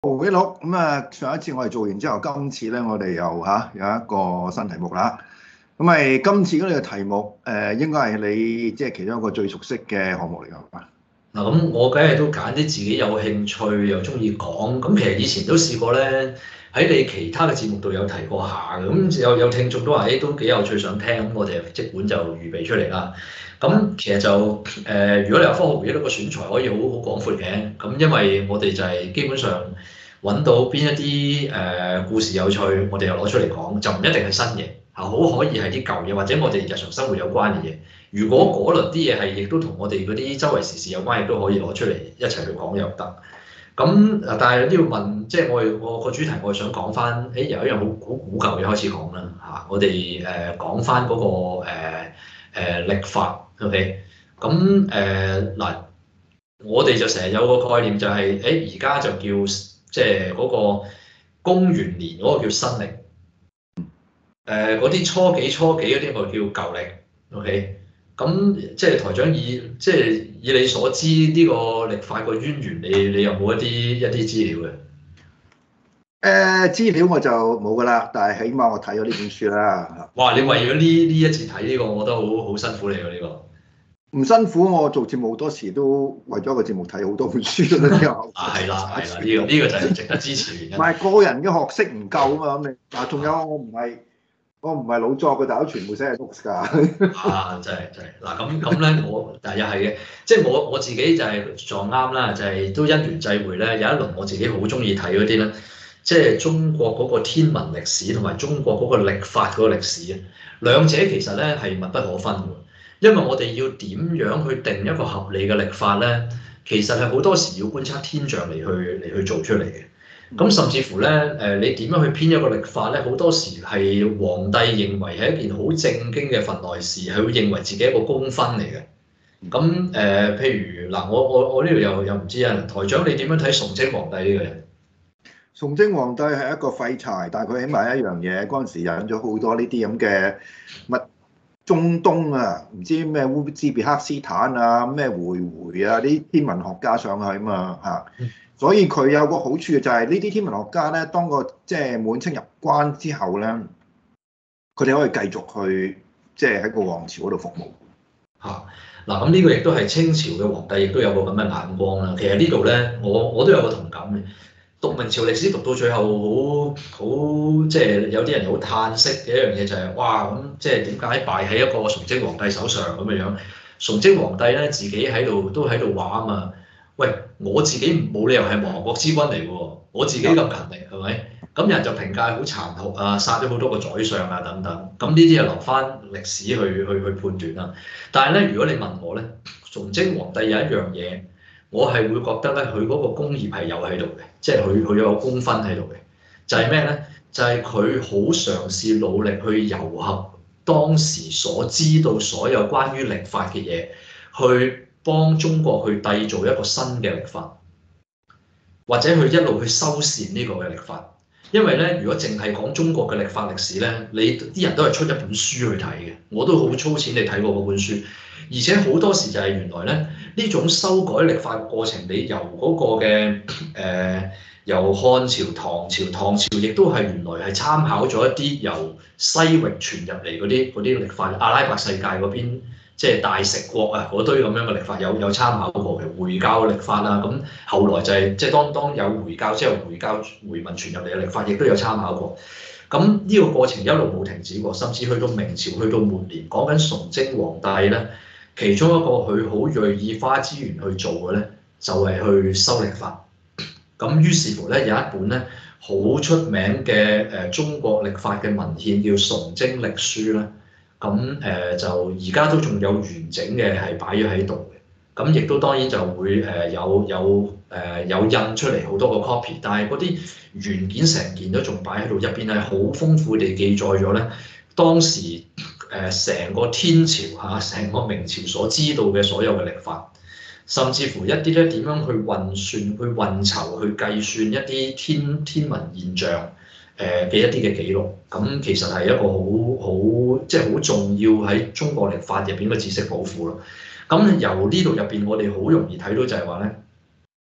回憶錄咁啊！上一次我哋做完之後，今次咧我哋又有一個新題目啦。咁咪今次嗰個題目應該係你即係其中一個最熟悉嘅項目嚟㗎嘛？ 嗱，咁我梗係都揀啲自己有興趣又中意講。咁其實以前都試過咧，喺你其他嘅節目度有提過下嘅。咁有聽眾都話，都幾有趣想聽。咁我哋即管就預備出嚟啦。咁其實就如果你話科學回憶錄個選材可以好廣闊嘅。咁因為我哋就係基本上揾到邊一啲故事有趣，我哋又攞出嚟講，就唔一定係新嘢嚇，好可以係啲舊嘢，或者我哋日常生活有關嘅嘢。如果嗰輪啲嘢係亦都同我哋嗰啲周圍時事有關，亦都可以攞出嚟一齊去講又得。咁但係都要問，即係我個主題，我係想講翻，由一樣好古舊嘅開始講啦嚇。我哋講翻嗰個曆法，OK。咁嗱，我哋就成日有個概念就係而家就叫即係嗰個公元年嗰個叫新曆，嗰啲初幾嗰啲我叫舊曆，OK。咁即係台長以你所知呢個曆法個淵源，你有冇一啲資料嘅？ 資料我就冇㗎啦，但係起碼我睇咗呢本書啦。 哇！你為咗呢一次睇呢個，我覺得好辛苦你喎呢個。 唔辛苦，我做節目好多時都為咗個節目睇好多本書㗎啦。 係啦，呢個就係值得支持原因。 唔係個人嘅學識唔夠啊嘛，咁你嗱，仲有我唔係老作嘅，但係都全部寫係 notes 㗎。 真係嗱，咁咧，但係又係嘅，即係我自己就係撞啱啦，就係都因緣際會咧，有一輪我自己好中意睇嗰啲咧，即係中國嗰個天文歷史同埋中國嗰個曆法嗰個歷史啊，兩者其實咧係密不可分嘅，因為我哋要點樣去定一個合理嘅曆法咧，其實係好多時要觀察天象嚟去做出嚟嘅。咁甚至乎咧，你點樣去編一個曆法咧？好多時係皇帝認為係一件好正經嘅份內事，係會認為自己一個功勳嚟嘅。咁譬如嗱，我呢度又唔知啊，台長你點樣睇崇禎皇帝呢個人？ 崇禎皇帝係一個廢柴，但係佢起碼一樣嘢，嗰陣時引咗好多呢啲咁嘅乜中東啊，唔知咩烏茲別克斯坦啊，咩回啊，啲天文學家上去啊嘛嚇。所以佢有個好處嘅就係呢啲天文學家咧，當個即係滿清入關之後咧，佢哋可以繼續去即係喺個皇朝嗰度服務。 嗱，咁呢個亦都係清朝嘅皇帝，亦都有個咁嘅眼光啦。其實呢度咧，我都有個同感嘅。讀明朝歷史讀到最後，好即係有啲人好嘆息嘅一樣嘢就係，哇咁即係點解敗喺一個崇禎皇帝手上咁嘅樣？崇禎皇帝咧自己都喺度話啊嘛。喂，我自己冇理由係亡國之君嚟嘅喎，我自己咁勤力係咪？咁人就評價好殘酷啊，殺咗好多個宰相啊等等。咁呢啲就留翻歷史去判斷啦。但係咧，如果你問我咧，崇禎皇帝有一樣嘢，我係會覺得咧，佢嗰個功業係有喺度嘅，即係佢有個功勳喺度嘅。就係咩咧？就係佢好嘗試努力去糅合當時所知道所有關於曆法嘅嘢，去幫中國去締造一個新嘅曆法，或者去一路去修繕呢個嘅曆法。因為咧，如果淨係講中國嘅曆法歷史咧，你啲人都係出一本書去睇嘅。我都好粗淺地睇過嗰本書，而且好多時就係原來咧呢種修改曆法嘅過程，你由嗰個嘅由漢朝、唐朝亦都係原來係參考咗一啲由西域傳入嚟嗰啲曆法，阿拉伯世界嗰邊。即係大食國啊，嗰堆咁樣嘅曆法有參考過嘅回教曆法啊，咁後來就係即係當有回教之後，回民傳入嚟嘅曆法，亦都有參考過。咁呢個過程一路冇停止過，甚至去到明朝，去到末年，講緊崇禎皇帝咧，其中一個佢好銳意花資源去做嘅咧，就係去修曆法。咁於是乎咧，有一本咧好出名嘅中國曆法嘅文獻叫《崇禎曆書》啦。咁就而家都仲有完整嘅係擺咗喺度嘅，咁亦都當然就會有印出嚟好多個 copy，但係嗰啲原件成件都仲擺喺度，入邊係好豐富地記載咗咧當時成個天朝成個明朝所知道嘅所有嘅曆法，甚至乎一啲咧點樣去運算、去運籌、去計算一啲天文現象。嘅一啲嘅記錄，咁其實係一個好即係好重要喺中國曆法入邊嘅知識寶庫咯。咁由呢度入邊，我哋好容易睇到就係話咧，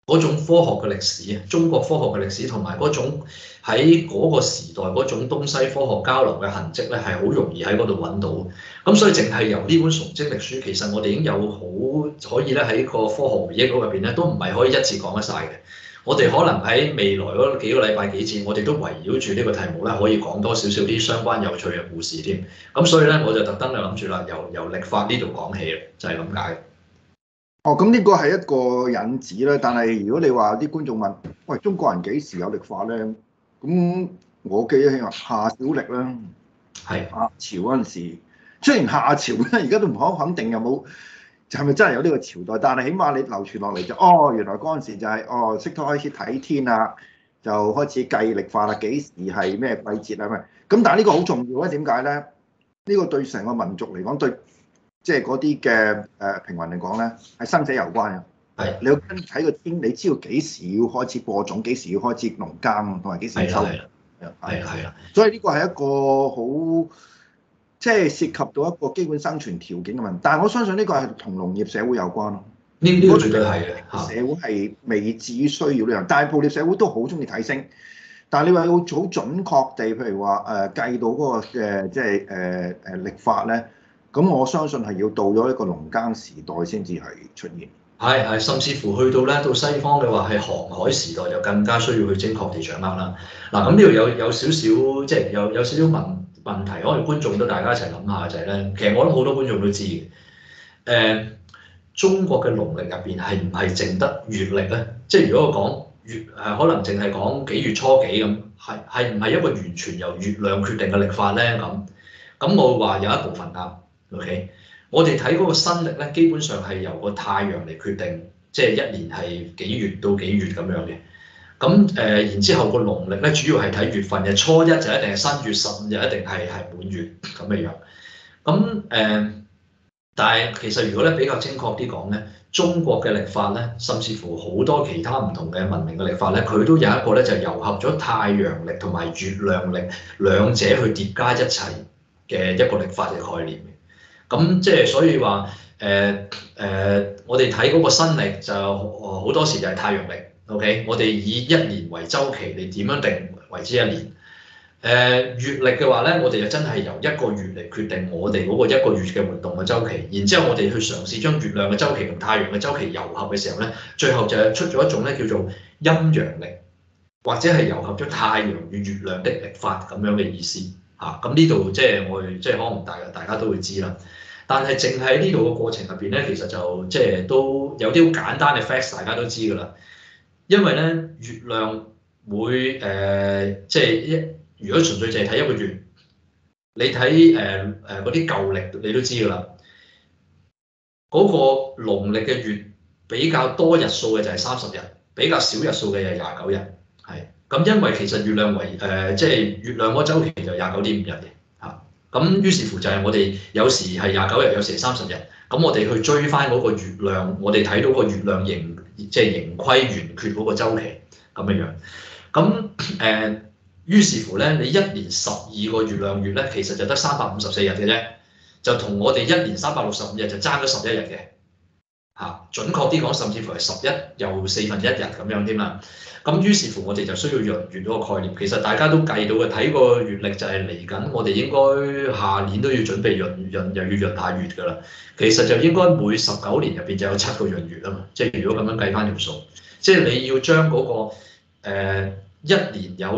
嗰種科學嘅歷史啊，中國科學嘅歷史同埋嗰種喺嗰個時代嗰種東西科學交流嘅痕跡咧，係好容易喺嗰度揾到。咁所以淨係由呢本崇禎歷書，其實我哋已經有好可以咧喺個科學回憶錄入邊咧，都唔係可以一次講得晒嘅。我哋可能喺未來嗰幾個禮拜幾次，我哋都圍繞住呢個題目咧，可以講多少少啲相關有趣嘅故事添。咁所以咧，我就特登就諗住啦，由曆法呢度講起啦，就係咁解。 哦，咁呢個係一個引子啦。但係如果你話啲觀眾問，喂，中國人幾時有曆法咧？咁我記得夏小曆啦， 係夏朝嗰陣時，雖然夏朝咧而家都唔可肯定有冇係咪真係有呢個朝代，但係起碼你流傳落嚟就哦，原來嗰陣時就係哦識得開始睇天啊，就開始計曆法啦，幾時係咩季節啊咩？咁但係呢個好重要咧，點解咧？呢個對成個民族嚟講，對即係嗰啲嘅平民嚟講咧，係生死攸關嘅。 係你要跟睇個天，你知道幾時要開始播種，幾時要開始農耕，同埋幾時要收。 係啦。 所以呢個係一個好即係涉及到一個基本生存條件嘅問題。但係我相信呢個係同農業社會有關咯。 呢個絕對係嘅。 社會係未至於需要呢樣，但係捕獵社會都好中意睇星。但係你話要好準確地，譬如話計到嗰個嘅即係曆法咧，咁我相信係要到咗一個農耕時代先至係出現。 係，甚至乎去到咧到西方嘅話係航海時代，就更加需要去精確地掌握啦。嗱，咁呢度有少少即係有少少問題，可能觀眾都大家一齊諗下就係咧，其實我諗好多觀眾都知嘅。中國嘅農曆入邊係唔係淨得月曆咧？即係如果我講月可能淨係講幾月初幾咁，係唔係一個完全由月亮決定嘅曆法咧？咁我話有一部分啱。OK，我哋睇嗰個新曆咧，基本上係由個太陽嚟決定，即係一年係幾月到幾月咁樣嘅。咁然之後個農曆咧，主要係睇月份嘅，初一就一定係新月，15日一定係滿月咁嘅樣。咁但係其實如果咧比較精確啲講咧，中國嘅曆法咧，甚至乎好多其他唔同嘅文明嘅曆法咧，佢都有一個咧就糅合咗太陽曆同埋月亮曆兩者去疊加一齊嘅一個曆法嘅概念。咁即係所以話我哋睇嗰個新曆就好多時就係太陽曆。OK，我哋以一年為週期，你點樣定為之一年？月曆嘅話咧，我哋就真係由一個月嚟決定我哋嗰個一個月嘅活動嘅週期，然之後我哋去嘗試將月亮嘅週期同太陽嘅週期糅合嘅時候咧，最後就係出咗一種咧叫做陰陽曆，或者係糅合咗太陽與月亮的曆法咁樣嘅意思嚇。咁呢度即係我哋即係可能大家都會知啦。但係淨喺呢度嘅過程入邊咧，其實就即係都有啲好簡單嘅 facts，大家都知㗎啦。因為咧月亮會即係如果純粹淨係睇一個月，你睇嗰啲舊曆你都知㗎啦。嗰個農曆嘅月比較多日數嘅就係30日，比較少日數嘅就係29日。係咁，因為其實月亮為即係月亮嗰週期就29.5日嘅嚇。咁於是乎就係我哋有時係29日，有時係30日。咁我哋去追翻嗰個月亮，我哋睇到個月亮即係盈虧圓缺嗰個週期咁樣樣。咁於是乎咧，你一年12個月亮月咧，其實就得354日嘅啫，就同我哋一年365日就爭咗11日嘅嚇。準確啲講，甚至乎係11又1/4日咁樣添啦。咁於是乎我哋就需要閏月嗰個概念。其實大家都計到嘅，睇個月曆就係嚟緊，我哋應該下年都要準備又要閏下月㗎啦。其實就應該每19年入邊就有7個閏月啊嘛。即係如果咁樣計翻條數，即係你要將嗰個一年有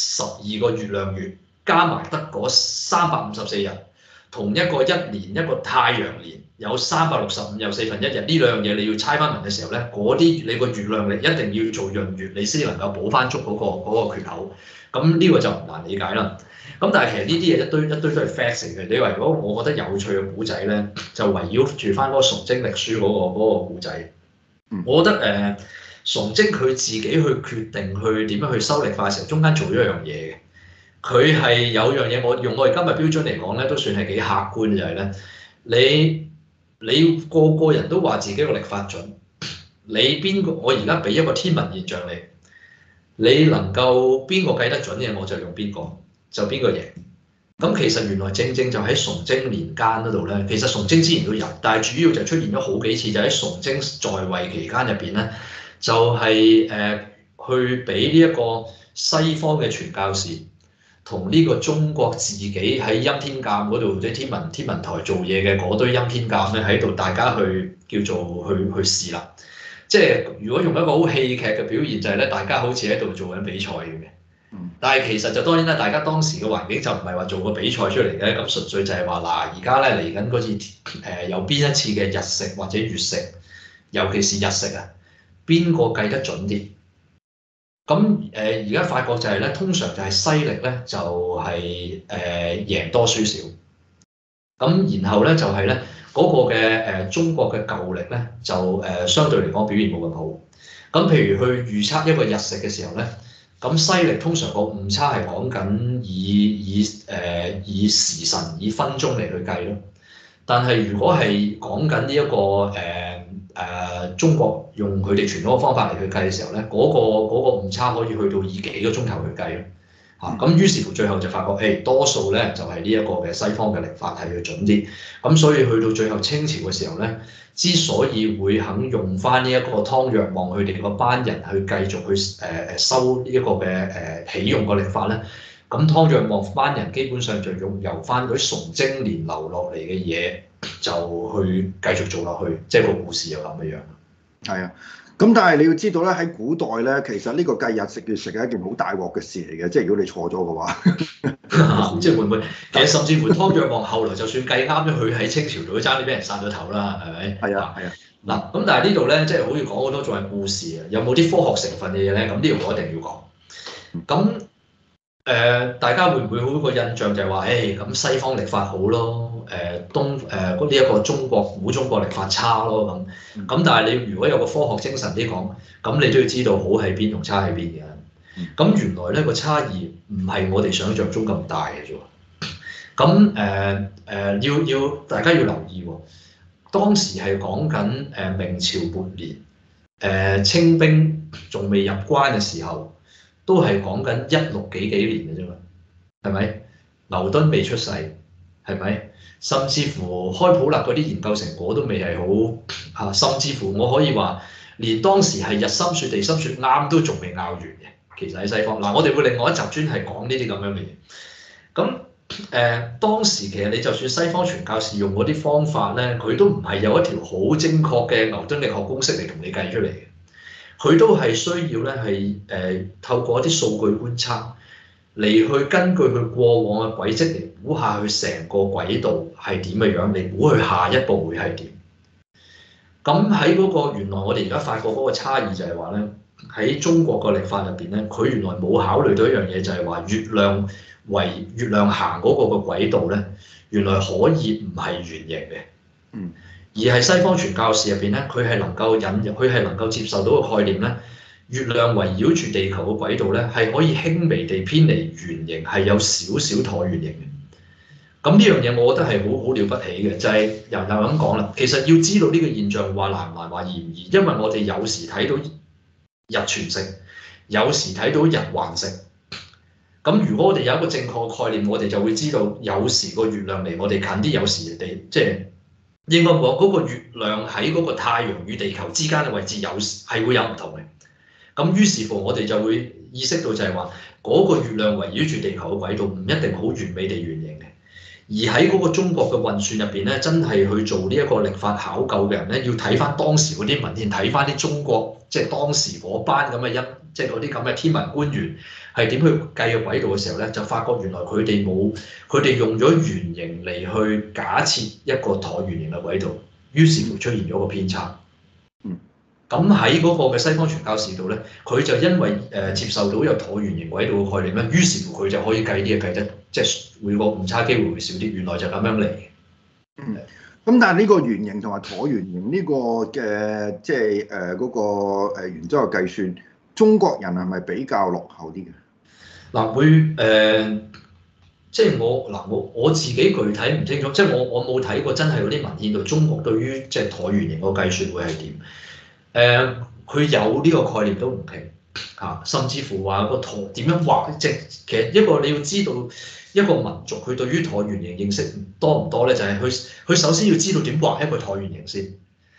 12個月亮月，加埋得嗰354日，同一個一年一個太陽年有365又1/4日，呢兩樣嘢你要猜翻勻嘅時候咧，嗰啲你個月亮曆一定要做閏月，你先能夠補翻足嗰個缺口。咁呢個就唔難理解啦。咁但係其實呢啲嘢一堆都係 facts 嚟嘅。你話如果我覺得有趣嘅古仔咧，就圍繞住翻嗰個崇禎曆書嗰個古仔。我覺得崇禎佢自己去決定去點樣去修曆法嘅時候，中間做咗一樣嘢嘅。佢係有樣嘢，我用我哋今日標準嚟講咧，都算係幾客觀嘅，就係咧，你個個人都話自己個曆法準，你邊個？我而家俾一個天文現象你能夠邊個計得準嘅，我就用邊個，就邊個贏。咁其實原來正正就喺崇禎年間嗰度咧，其實崇禎之前都有，但係主要就出現咗好幾次，就喺崇禎在位期間入邊咧， 就係去俾呢一個西方嘅傳教士同呢個中國自己喺欽天監嗰度即係天文台做嘢嘅嗰堆欽天監咧喺度，大家去叫做去試啦。即係如果用一個好戲劇嘅表現就係咧，大家好似喺度做緊比賽嘅。但係其實就當然啦，大家當時嘅環境就唔係話做個比賽出嚟嘅，咁純粹就係話嗱，而家咧嚟緊嗰次有邊一次嘅日食或者月食，尤其是日食啊，邊個計得準啲？咁而家發覺就係咧，通常就係西歷咧就係贏多輸少，咁然後咧就係咧嗰個嘅中國嘅舊歷咧就相對嚟講表現冇咁好。咁譬如去預測一個日食嘅時候咧。咁西歷通常個誤差係講緊以時辰以分鐘嚟去計咯，但係如果係講緊呢一個中國用佢哋傳統嘅方法嚟去計嘅時候咧，嗰個誤差可以去到以幾個鐘頭去計咯。咁於是乎最後就發覺，多數咧就係呢一個嘅西方嘅曆法係要準啲，咁所以去到最後清朝嘅時候咧，之所以會肯用翻呢一個湯若望佢哋嗰班人去繼續去收呢一個嘅起用個曆法咧，咁湯若望班人基本上就由翻嗰啲崇禎年留落嚟嘅嘢就去繼續做落去，即係個故事又咁嘅樣。 係啊。咁但係你要知道咧，喺古代咧，其實呢個計日食月食係一件好大鑊嘅事嚟嘅，即係如果你錯咗嘅話， 即係會唔會？其實甚至乎湯若望後來就算計啱咗，佢喺清朝度都爭啲俾人殺咗頭啦，係咪？ 係啊，係啊。 嗱，咁但係呢度咧，即係好似講好多仲係故事啊，有冇啲科學成分嘅嘢咧？咁呢度我一定要講。咁大家會唔會好個印象就係話，咁西方曆法好咯，呢一個古中國曆法差咯咁。咁但係你如果有個科學精神啲講，咁你都要知道好喺邊同差喺邊嘅。咁原來咧個差異唔係我哋想象中咁大嘅啫。咁要大家要留意喎，當時係講緊明朝末年，清兵仲未入關嘅時候。都係講緊16幾年嘅啫嘛，係咪？牛頓未出世，係咪？甚至乎開普勒嗰啲研究成果都未係好甚至乎我可以話，連當時係日心說地心說啱都仲未拗完嘅。其實喺西方嗱，我哋會另外一集專係講呢啲咁樣嘅嘢。咁當時其實你就算西方傳教士用嗰啲方法咧，佢都唔係有一條好精確嘅牛頓力學公式嚟同你計出嚟嘅。佢都係需要咧係透過一啲數據觀察嚟去根據佢過往嘅軌跡嚟估下佢成個軌道係點嘅樣，嚟估佢下一步會係點。咁喺嗰個原來我哋而家發覺嗰個差異就係話咧，喺中國個曆法入邊咧，佢原來冇考慮到一樣嘢，就係話月亮行嗰個嘅軌道咧，原來可以唔係圓形嘅。而係西方傳教士入邊咧，佢係能夠接受到個概念咧，月亮圍繞住地球嘅軌道咧，係可以輕微地偏離圓形，係有少少橢圓形嘅。咁呢樣嘢我覺得係好了不起嘅，就係又咁講啦。其實要知道呢個現象話難唔難，話易唔易，因為我哋有時睇到日全食，有時睇到日環食。咁如果我哋有一個正確嘅概念，我哋就會知道有時個月亮離我哋近啲，有時即係。應該講嗰個月亮喺嗰個太陽與地球之間嘅位置係會有唔同嘅。咁於是乎我哋就會意識到就係話嗰個月亮圍繞住地球嘅軌道唔一定好完美地圓形嘅。而喺嗰個中國嘅運算入邊咧，真係去做呢一個曆法考究嘅人咧，要睇翻當時嗰啲文獻，睇翻啲中國即係當時嗰班咁嘅即係嗰啲咁嘅天文官員係點去計個軌道嘅時候咧，就發覺原來佢哋用咗圓形嚟去假設一個橢圓形嘅軌道，於是乎出現咗個偏差。咁喺嗰個嘅西方傳教士度咧，佢就因為接受到有橢圓形軌道嘅概念咧，於是乎佢就可以計啲嘢計得即係每個誤差機會會少啲。原來就咁樣嚟嘅。 咁但係呢個圓形同埋橢圓形呢個嘅即係嗰個圓周嘅計算，中國人係咪比較落後啲嘅？ 嗱會即係我自己具體唔清楚，即係我冇睇過真係嗰啲文獻度中國對於即係橢圓形個計算會係點？佢有呢個概念都唔奇嚇，甚至乎話個橢點樣畫，即係其實一個你要知道一個民族佢對於橢圓形認識多唔多咧，就係佢首先要知道點畫一個橢圓形先。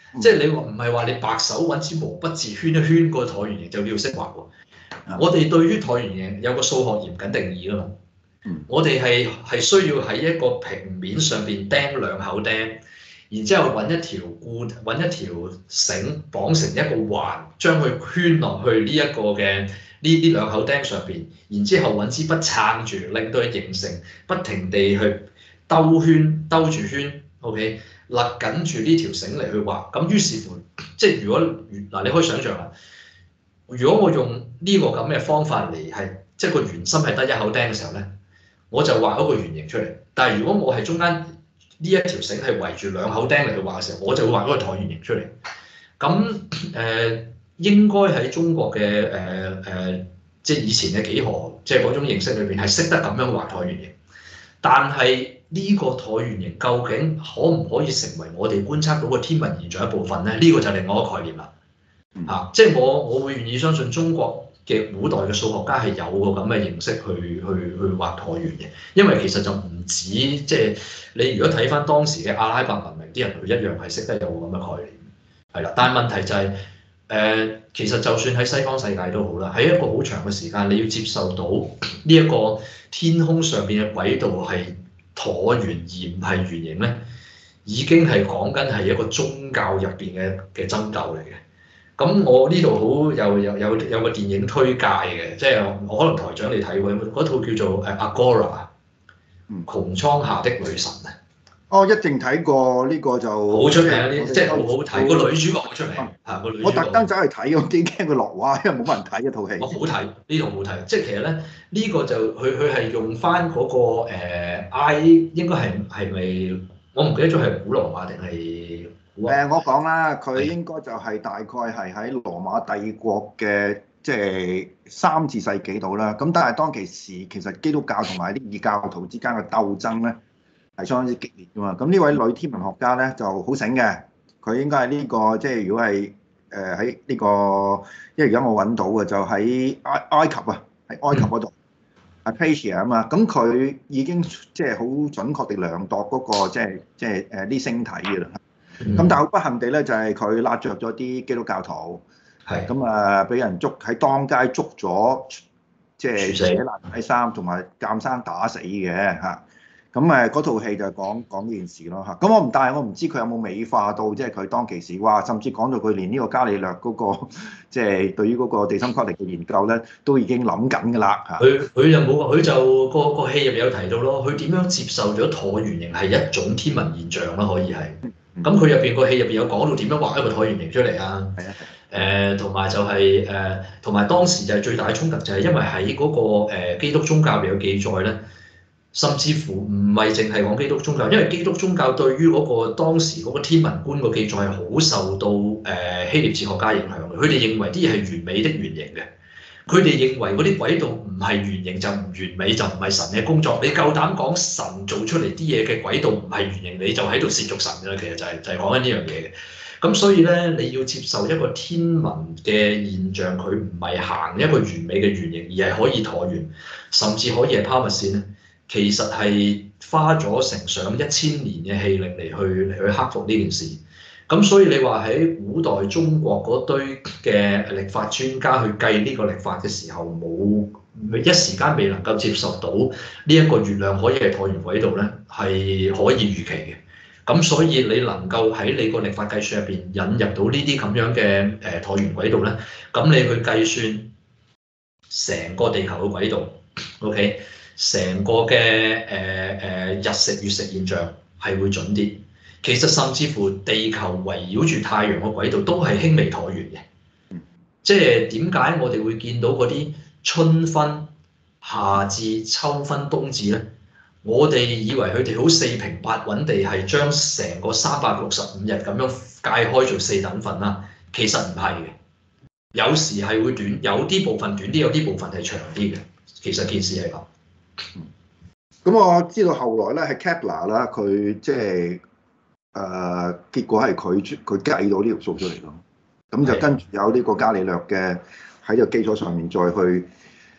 即係你話唔係話你白手揾支毛筆字圈一圈個橢圓形就叫識畫喎。我哋對於橢圓形有個數學嚴謹定義㗎嘛。我哋係需要喺一個平面上邊釘兩口釘，然之後揾一條繩綁成一個環，將佢圈落去呢一個嘅呢兩口釘上邊，然之後揾支筆撐住，令到佢形成不停地去兜住圈 ，OK， 勒緊住呢條繩嚟去畫。咁於是乎，即係如果嗱，你可以想象啊，如果我用呢個咁嘅方法嚟係，即係個圓心係得一口釘嘅時候咧，我就畫一個圓形出嚟。但係如果我係中間呢一條繩係圍住兩口釘嚟去畫嘅時候，我就會畫嗰個橢圓形出嚟。咁應該喺中國嘅即係以前嘅幾何，即係嗰種形式裏邊係識得咁樣畫橢圓形。但係呢個橢圓形究竟可唔可以成為我哋觀察到嘅天文現象一部分咧？呢個就係另外一個概念啦。即係我會願意相信中國嘅古代嘅數學家係有個咁嘅形式去畫橢圓嘅，因為其實就唔止即係你如果睇翻當時嘅阿拉伯文明啲人，佢一樣係識得有個咁嘅概念，係啦。但係問題就係其實就算喺西方世界都好啦，喺一個好長嘅時間，你要接受到呢一個天空上邊嘅軌道係橢圓而唔係圓形咧，已經係講緊係一個宗教入邊嘅爭鬥嚟嘅。咁我呢度好有個電影推介嘅，即係我可能台長你睇過嗰套叫做《Agora》，穹蒼下的女神啊！ 哦，一定睇過呢個就好出名啲，即係好好睇。個女主角好出名嚇，個女主角。 我特登走去睇，我幾驚佢落畫，因為冇乜人睇一套戲。 我好睇，呢套好睇。即係其實咧，呢個就佢係用翻嗰個應該係咪？我唔記得咗係古羅馬定係？ 我講啦，佢應該就係大概係喺羅馬帝國嘅即係3至世紀度啦。咁但係當其時其實基督教同埋啲異教徒之間嘅鬥爭咧係相當之激烈㗎嘛。咁呢位女天文學家咧就好醒嘅，佢應該係呢個即係如果係喺呢個，因為而家我揾到嘅就喺埃及啊，喺埃及嗰度，Hypatia 啊嘛。咁佢已經即係好準確地量度嗰個即係啲星體嘅啦。咁但係好不幸地咧，就係佢揦着咗啲基督教徒，係咁啊，俾人捉喺當街捉咗，即係扯爛底衫，同埋監生打死嘅嚇。咁嗰套戲就講呢件事咯嚇。咁但係我唔知佢有冇美化到，即係佢當其時哇，甚至講到佢連呢個伽利略嗰個即係對於嗰個地心吸力嘅研究咧，都已經諗緊㗎啦嚇。 佢就冇，佢就個戲入邊有提到咯，佢點樣接受咗橢圓形係一種天文現象啦，可以係。咁佢入邊個戲入邊有講到點樣畫一個橢圓形出嚟啊？同埋就係同埋當時就係最大嘅衝突就係因為喺嗰個基督宗教入邊有記載咧，甚至乎唔係淨係講基督宗教，因為基督宗教對於嗰個當時嗰個天文觀個記載係好受到希臘哲學家影響嘅，佢哋認為啲嘢係完美的圓形嘅。佢哋認為嗰啲軌道唔係圓形就唔完美，就唔係神嘅工作。你夠膽講神做出嚟啲嘢嘅軌道唔係圓形，你就喺度褻瀆神㗎啦。其實就係講緊呢樣嘢嘅。咁所以咧，你要接受一個天文嘅現象，佢唔係行一個完美嘅圓形，而係可以橢圓，甚至可以係拋物線咧。其實係花咗成上1000年嘅氣力嚟去克服呢件事。咁所以你話喺古代中國嗰堆嘅曆法專家去計呢個曆法嘅時候，冇一時間未能夠接受到呢一個月亮可以係橢圓軌道咧，係可以預期嘅。咁所以你能夠喺你個曆法計算入邊引入到呢啲咁樣嘅橢圓軌道咧，咁你去計算成個地球嘅軌道 ，OK， 成個嘅日食月食現象係會準啲。其實甚至乎地球圍繞住太陽嘅軌道都係輕微橢圓嘅，即係點解我哋會見到嗰啲春分、夏至、秋分、冬至咧？我哋以為佢哋好四平八穩地係將成個365日咁樣界開做4等份啦，其實唔係嘅，有時係會短，有啲部分短啲，有啲部分係長啲嘅。其實件事係咁。 咁我知道後來咧係 Kepler 啦，佢即係。結果係佢計到呢條數出嚟咯，咁就跟住有呢個伽利略嘅喺個基礎上面再去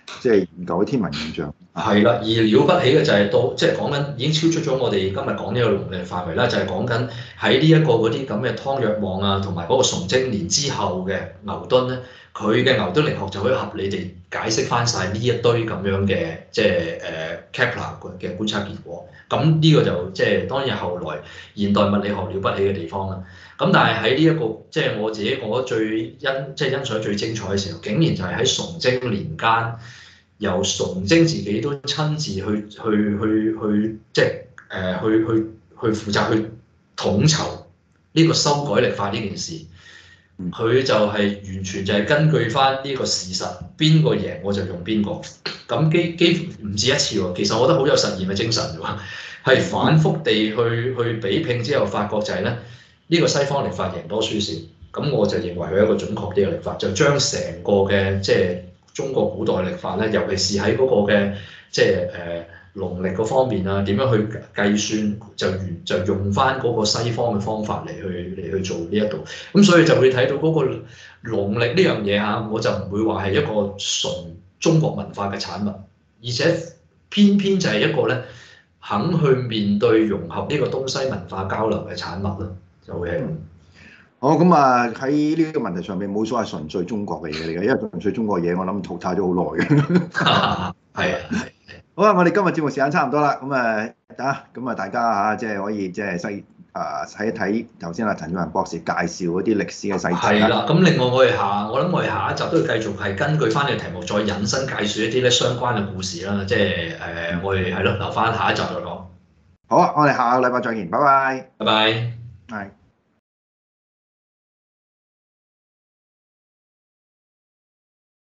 即係研究啲天文現象。 係啦，而了不起嘅就係到即係講緊已經超出咗我哋今日講呢個農曆範圍啦，就係講緊喺呢一個嗰啲咁嘅湯若望啊，同埋嗰個崇禎年之後嘅牛頓咧，佢嘅牛頓力學就可以合理地解釋翻晒呢一堆咁樣嘅即係Kepler 嘅觀察結果。咁呢個就即係當然後來現代物理學了不起嘅地方啦。咁但係喺呢一個即係我自己覺得最欣賞最精彩嘅時候，竟然就係喺崇禎年間。由崇禎自己都親自去即係去負責去統籌呢個修改曆法呢件事，佢就係完全就係根據翻呢個事實，邊個贏我就用邊個。咁幾乎唔止一次喎，其實我覺得好有實驗嘅精神喎，係反覆地去比拼之後，發覺就係咧呢個西方曆法贏多輸少。咁我就認為佢係一個準確啲嘅曆法，就將成個嘅即係。中國古代曆法咧，尤其是喺嗰個嘅即係農曆嗰方面啊，點樣去計算就用翻嗰個西方嘅方法嚟去做呢一度，咁所以就會睇到嗰個農曆呢樣嘢嚇，我就唔會話係一個純中國文化嘅產物，而且偏偏就係一個咧肯去面對融合呢個東西文化交流嘅產物咯，就會係。 好咁啊！喺呢個問題上面冇所謂純粹中國嘅嘢嚟嘅，因為純粹中國嘢我諗淘汰咗好耐嘅。 係啊， 好啊！我哋今日節目時間差唔多啦，咁啊大家即係可以即係睇一睇頭先阿陳俊文博士介紹嗰啲歷史嘅細節。 係啦，咁另外我諗我哋下一集都要繼續係根據翻呢個題目再引申介紹一啲咧相關嘅故事啦，即係我哋係咯留翻下一集再講。 好啊！我哋下個禮拜再見，拜拜。 拜拜。 係。